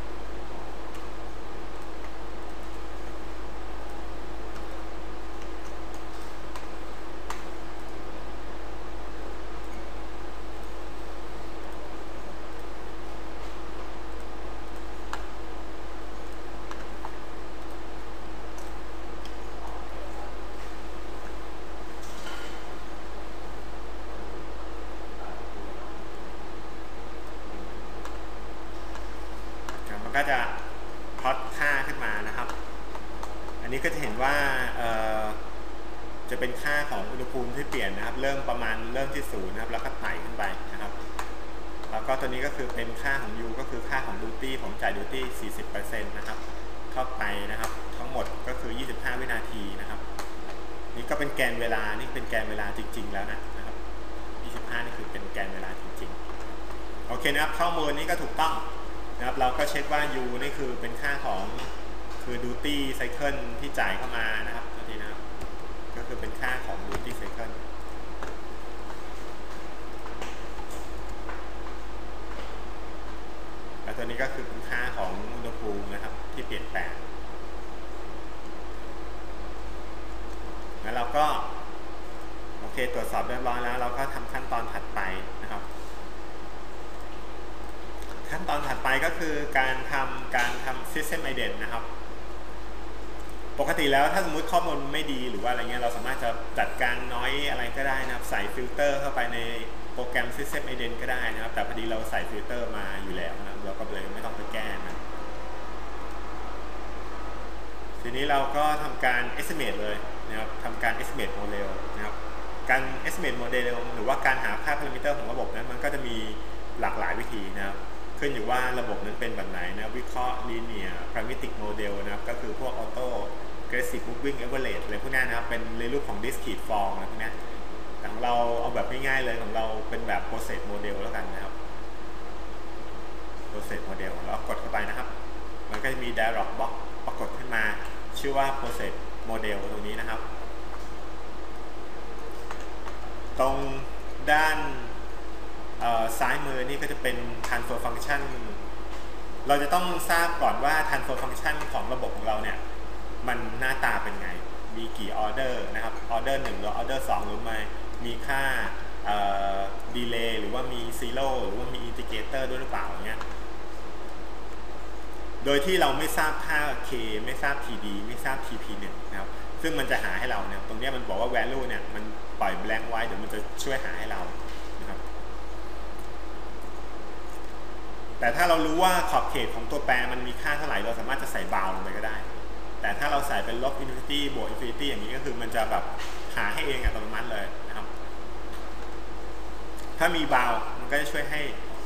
ก็จะพลอตค่าขึ้นมานะครับอันนี้ก็จะเห็นว่าจะเป็นค่าของอุณหภูมิที่เปลี่ยนนะครับเริ่มประมาณเริ่มที่ศูนย์นะครับแล้วก็ไต่ขึ้นไปนะครับแล้วก็ตัวนี้ก็คือเป็นค่าของ u ก็คือค่าของ duty ผมจ่าย duty สี่สิบเปอร์เซ็นต์ นะครับเข้าไปนะครับทั้งหมดก็คือยี่สิบห้าวินาทีนะครับนี่ก็เป็นแกนเวลานี่เป็นแกนเวลาจริงๆแล้วนะนะครับยี่สิบห้านี่คือเป็นแกนเวลาจริงๆโอเคนะครับข้อมูลนี้ก็ถูกต้องนะครับเราก็เช็คว่า u นี่คือเป็นค่าของคือ duty cycle ที่จ่ายเข้ามานะครับตัวนี้นะครับก็คือเป็นค่าของ duty cycle และตัวนี้ก็คือเป็นค่าของอุณหภูมินะครับที่เปลี่ยนแปลงแล้วเราก็โอเคตรวจสอบเรียบร้อยแล้วเราก็ทำขั้นตอนถัดไปนะครับขั้นตอนถัดไปก็คือการทำการทำ System Ident นะครับปกติแล้วถ้าสมมุติข้อมูลไม่ดีหรือว่าอะไรเงี้ยเราสามารถจะจัดการน้อยอะไรก็ได้นะครับใส่ฟิลเตอร์เข้าไปในโปรแกรม System Ident ก็ได้นะครับแต่พอดีเราใส่ฟิลเตอร์มาอยู่แล้วนะเราก็เลยไม่ต้องไปแก้นะทีนี้เราก็ทำการ estimate เลยนะครับทำการ estimate model นะครับการ estimate model หรือว่าการหาค่าพารามิเตอร์ของระบบนั้นมันก็จะมีหลากหลายวิธีนะครับขึ้นอยู่ว่าระบบนั้นเป็นแบบไหนนะวิเคราะห์ linear parametric model นะครับก็คือพวก auto aggressive moving average อะไรพวกนี้นะครับเป็นในรูปของ discrete form อะไรพวกนี้แต่ของเราเอาแบบง่ายๆเลยของเราเป็นแบบ process model แล้วกันนะครับ process model แล้วกดเข้าไปนะครับมันก็จะมี dialog box ปรากฏขึ้นมาชื่อว่า process model ตรงนี้นะครับตรงด้านซ้ายมือนี่ก็จะเป็น transfer function เราจะต้องทราบก่อนว่า transfer function ของระบบของเราเนี่ยมันหน้าตาเป็นไงมีกี่ออเดอร์นะครับออเดอร์หนึ่งหรือออเดอร์สองหรือไม่มีค่าดีเลย์หรือว่ามีซีโร่หรือว่ามีอินทิเกเตอร์ด้วยหรือเปล่าอย่างเงี้ยโดยที่เราไม่ทราบค่า K ไม่ทราบ ที ดี ไม่ทราบ ที พี หนึ่ง นะครับซึ่งมันจะหาให้เราเนี่ยตรงนี้มันบอกว่า value เนี่ยมันปล่อย blank ไว้เดี๋ยวมันจะช่วยหาให้เรานะครับแต่ถ้าเรารู้ว่าขอบเขตของตัวแปรมันมีค่าเท่าไหร่เราสามารถจะใส่บาวลงไปก็ได้แต่ถ้าเราใส่เป็นลบ infinity บวก infinity อย่างนี้ก็คือมันจะแบบหาให้เองอัตโนมัติเลยนะครับถ้ามีบาวมันก็จะช่วยให้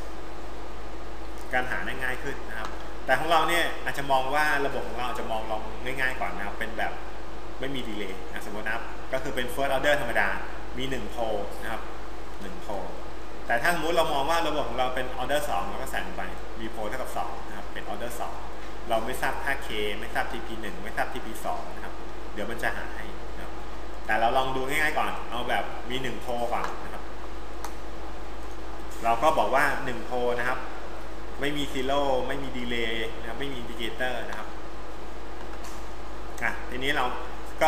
การหาได้ง่ายขึ้นนะครับแต่ของเราเนี่ยอาจจะมองว่าระบบของเราอาจจะมองลองง่ายๆก่อนนะครับเป็นแบบไม่มีดีเลย์นะสมมตินะครับก็คือเป็น first order ธรรมดามีหนึ่งโพลนะครับหนึ่งโพลแต่ถ้าสมมติเรามองว่าระบบของเราเป็น order สองเราก็ใส่ลงไป b โพลเท่ากับสองนะครับเป็น order สองเราไม่ทราบค่า k ไม่ทราบ ที พี หนึ่ง ไม่ทราบ ที พี สองนะครับเดี๋ยวมันจะหาให้นะครับแต่เราลองดูง่ายๆก่อนเอาแบบมีหนึ่งโพลก่อนนะครับเราก็บอกว่าหนึ่งโพลนะครับไม่มีซีโร่ไม่มีดีเลย์นะครับไม่มีอินดิเคเตอร์นะครับอ่ะทีนี้เราก็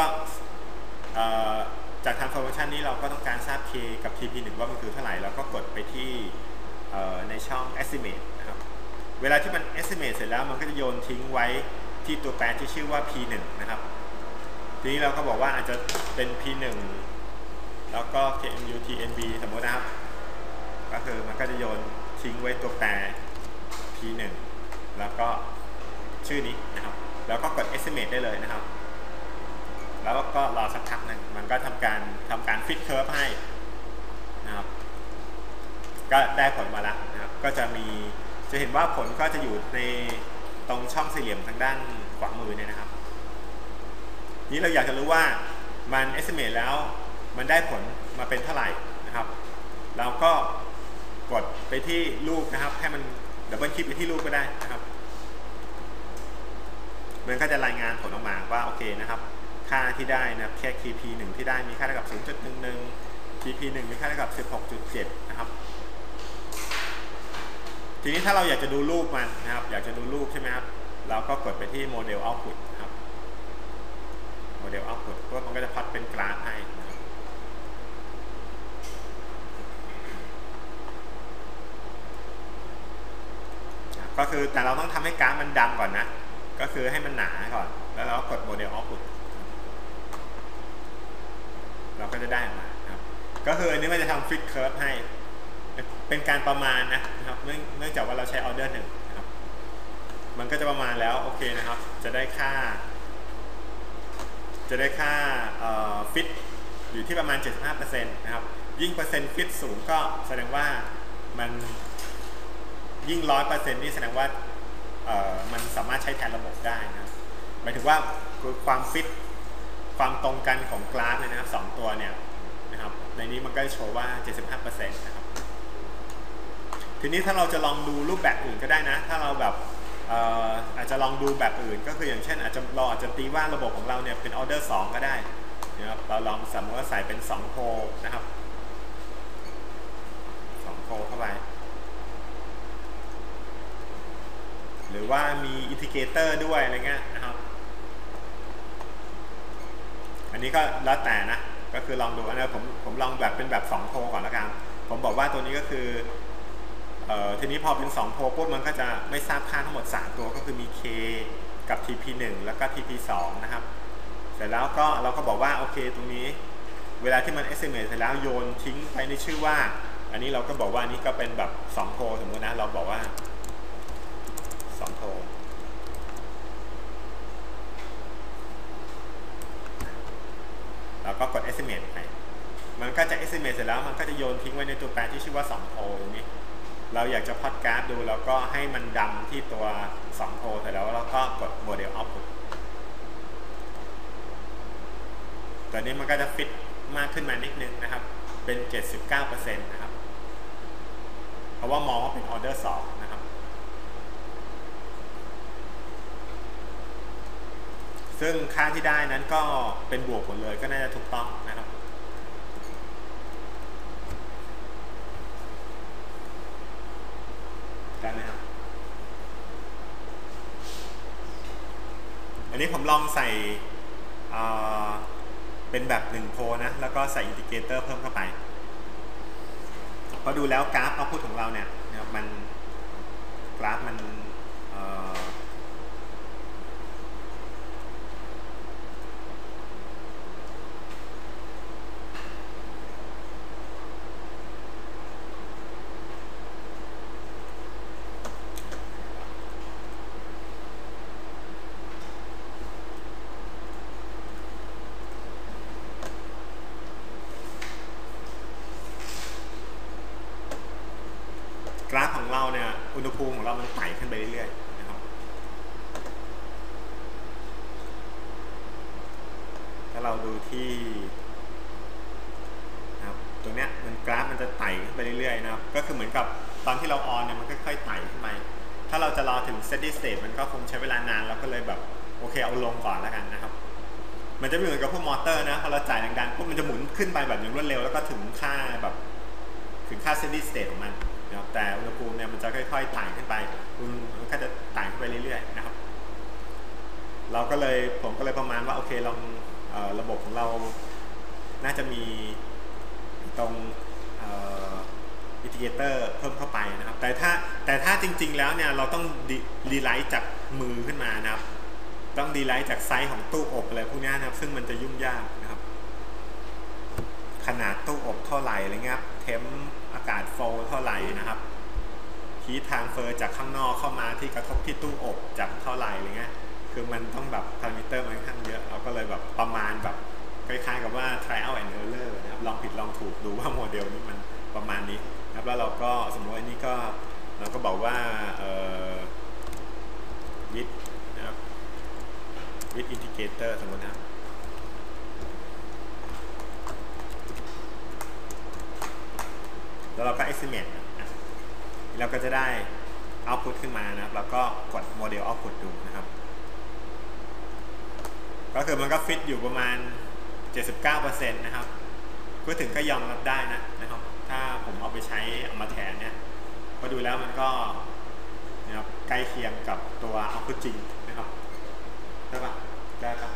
จาก transfer function นี้เราก็ต้องการทราบ k กับ ที พี หนึ่ง ว่ามันคือเท่าไหร่เราก็กดไปที่ในช่อง estimate นะครับเวลาที่มัน estimate เสร็จแล้วมันก็จะโยนทิ้งไว้ที่ตัวแปรที่ชื่อว่า พี หนึ่ง นะครับทีนี้เราก็บอกว่าอาจจะเป็น พี หนึ่ง แล้วก็ เค เอ็ม ยู ที เอ็น บี สมมตินะครับก็คือมันก็จะโยนทิ้งไว้ตัวแปรพี หนึ่ง แล้วก็ชื่อนี้นะครับแล้วก็กด estimate ได้เลยนะครับแล้วก็รอสักพักหนึ่งมันก็ทำการทำการ fit curve ให้นะครับก็ได้ผลมาแล้วนะครับก็จะมีจะเห็นว่าผลก็จะอยู่ในตรงช่องสี่เหลี่ยมทางด้านขวามือเนี่ยนะครับนี้เราอยากจะรู้ว่ามัน estimate แล้วมันได้ผลมาเป็นเท่าไหร่นะครับเราก็กดไปที่รูปนะครับให้มันดับเบิลคลิกไปที่รูปก็ได้นะครับมันก็จะรายงานผลออกมาว่าโอเคนะครับค่าที่ได้นะแค่ ที พี หนึ่ง ที่ได้มีค่าเท่ากับ ศูนย์จุดหนึ่งหนึ่ง ที พี หนึ่ง มีค่าเท่ากับ สิบหกจุดเจ็ด นะครับทีนี้ถ้าเราอยากจะดูรูปมันนะครับอยากจะดูรูปใช่ไหมครับเราก็กดไปที่ model output นะครับ model output พวกมันก็จะพล็อตเป็นกราฟให้ก็คือแต่เราต้องทำให้กราฟมันดำก่อนนะก็คือให้มันหนาก่อนแล้วเรากด model output เราก็จะได้ออกมาครับก็คืออันนี้มันจะทำ fit curve ให้เป็นการประมาณนะครับเนื่องจากว่าเราใช้ออเดอร์หนึ่งนะครับมันก็จะประมาณแล้วโอเคนะครับจะได้ค่าจะได้ค่า fit อยู่ที่ประมาณ เจ็ดสิบห้าเปอร์เซ็นต์ นะครับยิ่งเปอร์เซ็นต์ fit สูงก็แสดงว่ามันยิ่ง ร้อยเปอร์เซ็นต์ นี่แสดงว่ามันสามารถใช้แทนระบบได้นะครับหมายถึงว่าความ fitความตรงกันของกราฟเนี่ยนะครับสองตัวเนี่ยนะครับในนี้มันก็จะโชว์ว่า เจ็ดสิบห้าเปอร์เซ็นต์ นะครับทีนี้ถ้าเราจะลองดูรูปแบบอื่นก็ได้นะถ้าเราแบบอาจจะลองดูแบบอื่นก็คืออย่างเช่นอาจจะเราอาจจะตีว่าระบบของเราเนี่ยเป็นออเดอร์สองก็ได้นะครับเราลองสมมติว่าใส่เป็นสองโพลนะครับสองโพลเข้าไปหรือว่ามีอินทิเกเตอร์ด้วยอะไรเงี้ยนะครับอันนี้ก็แล้วแต่นะก็คือลองดูอันนี้ผมผมลองแบบเป็นแบบสองโพลก่อนละกันผมบอกว่าตัวนี้ก็คือเอ่อทีนี้พอเป็นสองโพลปุ๊บมันก็จะไม่ทราบค่าทั้งหมดสามตัวก็คือมี K กับ ที พี หนึ่ง แล้วก็ ที พี สอง นะครับเสร็จแล้วก็เราก็บอกว่าโอเคตรงนี้เวลาที่มัน estimate เสร็จแล้วโยนทิ้งไปในชื่อว่าอันนี้เราก็บอกว่านี่ก็เป็นแบบสองโพลสมมุตินะเราบอกว่าสองโพลเราก็กด estimate ไปมันก็จะ estimate เสร็จแล้วมันก็จะโยนทิ้งไว้ในตัวแปรที่ชื่อว่าสองโพลตรงนี้เราอยากจะพอดกราฟดูแล้วก็ให้มันดำที่ตัวสองโทเสร็จแล้วเราก็กดโมเดล output ตัวนี้มันก็จะฟิตมากขึ้นมานิดนึงนะครับเป็น เจ็ดสิบเก้าเปอร์เซ็นต์ นะครับเพราะว่ามองว่าเป็นออเดอร์สองนะครับซึ่งค่าที่ได้นั้นก็เป็นบวกหมดเลยก็น่าจะถูกต้องนะครับได้ไหมครับอันนี้ผมลองใส่เป็นแบบหนึ่งโพลนะแล้วก็ใส่อินดิเคเตอร์เพิ่มเข้าไปพอดูแล้วกราฟเอาพุทของเราเนี่ยมันกราฟมันกราฟของเราเนี่ยอุณหภูมิของเรามันไต่ขึ้นไปเรื่อยๆนะครับถ้าเราดูที่นะครับตัวเนี้ยมันกราฟมันจะไต่ขึ้นไปเรื่อยๆนะครับก็คือเหมือนกับตอนที่เราออนเนี่ยมันค่อยๆไต่ขึ้นไปถ้าเราจะรอถึง steady state มันก็คงใช้เวลานานเราก็เลยแบบโอเคเอาลงก่อนแล้วกันนะครับมันจะไม่เหมือนกับพวกมอเตอร์นะพอเราจ่ายแรงๆปุ๊บมันจะหมุนขึ้นไปแบบอย่างรวดเร็วแล้วก็ถึงค่าแบบถึงค่า steady state ของมันแต่อุณหภูมิเนี่ยมันจะค่อยๆไต่ขึ้นไปมันก็จะไต่ขึ้นไปเรื่อยๆนะครับเราก็เลยผมก็เลยประมาณว่าโอเคลองเอ่อระบบของเราน่าจะมีตรงอินดิเคเตอร์เพิ่มเข้าไปนะครับแต่ถ้าแต่ถ้าจริงๆแล้วเนี่ยเราต้องดีไลท์จากมือขึ้นมานะครับต้องดีไลท์จากไซส์ของตู้อบอะไรพวกนี้นะครับซึ่งมันจะยุ่งยากนะครับขนาดตู้อบเท่าไหร่อะไรเงี้ยเทมอากาศโฟลเท่าไหร่นะครับฮีททรานสเฟอร์จากข้างนอกเข้ามาที่กระทบที่ตู้อบจากเท่าไหร่อะไรเงี้ยคือมันต้องแบบพารามิเตอร์มันค่อนข้างเยอะเราก็เลยแบบประมาณแบบคล้ายๆกับว่า trial and error นะครับลองผิดลองถูกดูว่าโมเดลนี้มันประมาณนี้นะครับแล้วเราก็สมมติว่านี่ก็เราก็บอกว่าเอ่อ with นะครับ with indicator สมมตินะครับแล้วเราก็ estimate เราก็จะได้ output ขึ้นมานะครับแล้วก็กดโมเดล output ดูนะครับก็คือมันก็ฟิตอยู่ประมาณ เจ็ดสิบเก้าเปอร์เซ็นต์ นะครับพูดถึงก็ยอมรับได้นะนะครับถ้าผมเอาไปใช้เอามาแทนเนี่ยพอดูแล้วมันก็นะครับใกล้เคียงกับตัว output จริงนะครับใช่ปะได้ครับ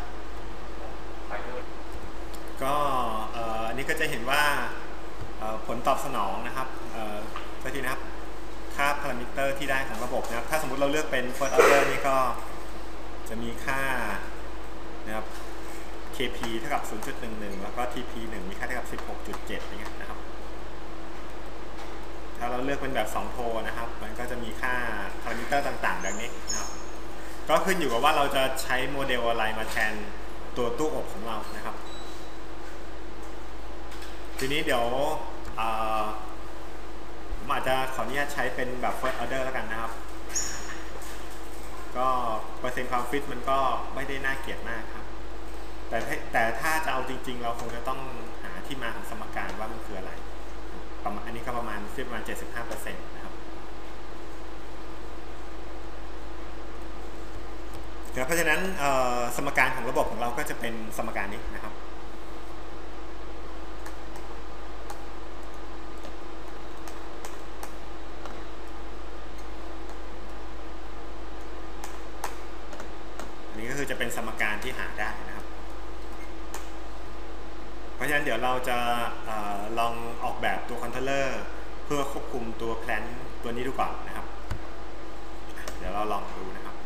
ก็อันนี้ก็จะเห็นว่าผลตอบสนองนะครับก็ทีนะครับค่าพารามิเตอร์ที่ได้ของระบบนะครับถ้าสมมุติเราเลือกเป็น first order นี่ก็จะมีค่านะครับ เค พี เท่ากับ ศูนย์จุดหนึ่งหนึ่ง แล้วก็ ที พี หนึ่ง มีค่าเท่ากับ สิบหกจุดเจ็ด อย่างเงี้ยนะครับถ้าเราเลือกเป็นแบบสองโทนะครับมันก็จะมีค่าพารามิเตอร์ต่างๆแบบนี้นะครับก็ขึ้นอยู่กับว่าเราจะใช้โมเดลอะไรมาแทนตัวตู้อบของเรานะครับทีนี้เดี๋ยวผมอาจจะขออนุญาตใช้เป็นแบบ first order แล้วกันนะครับก็เปอร์เซ็นต์ความฟิตมันก็ไม่ได้น่าเกลียดมากครับแต่แต่ถ้าจะเอาจริงๆเราคงจะต้องหาที่มาของสมการว่ามันคืออะไรประมาณอันนี้ก็ประมาณฟิตประมาณ เจ็ดสิบห้าเปอร์เซ็นต์ นะครับเพราะฉะนั้นสมการของระบบของเราก็จะเป็นสมการนี้นะครับคือจะเป็นสมการที่หาได้นะครับเพราะฉะนั้นเดี๋ยวเราจะอลองออกแบบตัวคอนโทรลเลอร์เพื่อควบคุมตัวแพลนตัวนี้ดูก่อนนะครับเดี๋ยวเราลองดูนะครับ